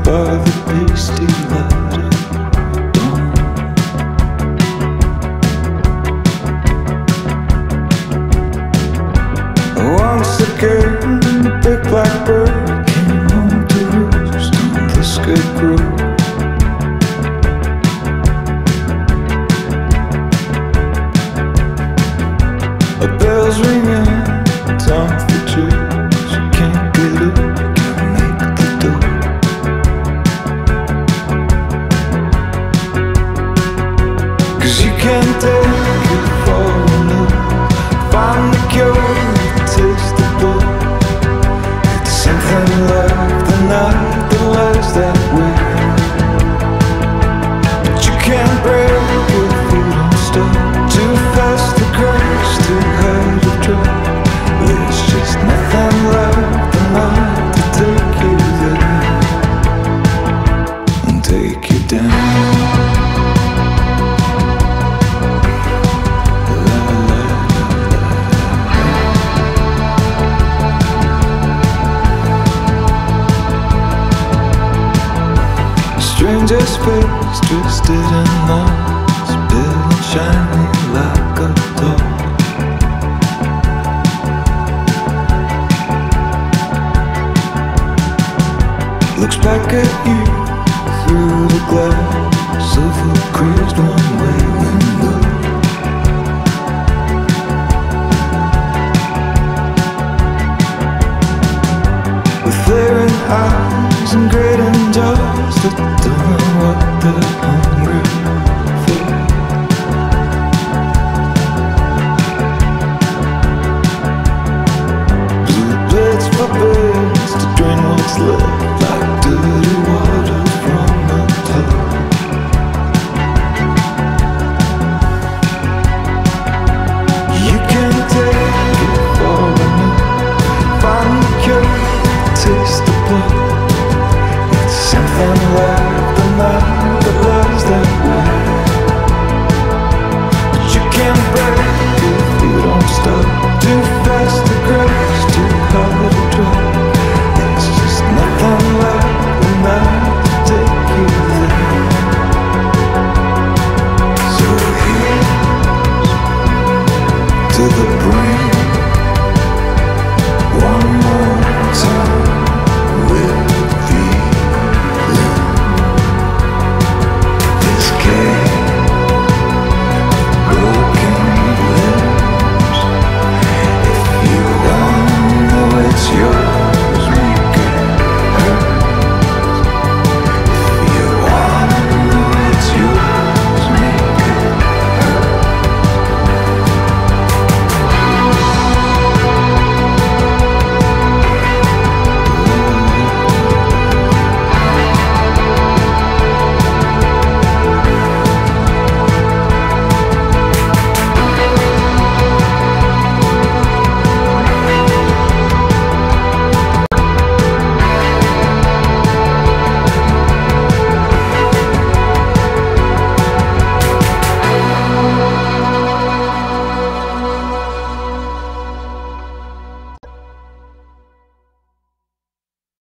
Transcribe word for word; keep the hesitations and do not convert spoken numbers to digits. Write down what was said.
by the pasty light of dawn. Once again, the big black bird came home to roost on the scarecrow. A bell's ringing, time for church. You can't get up, can't make the door. Cause you can't take it far enough. Find the cure, taste the blood. It's something like the night that lies that way. But you can't break it if you don't stop. Too fast to crash, too hard to drop. There's just nothing like the night to take you there and take you down. Stranger space, twisted in moss, pale and shiny like a doll. Looks back at you through the glass of a crazed one-way window. With flaring eyes and grating jaws that don't know what they're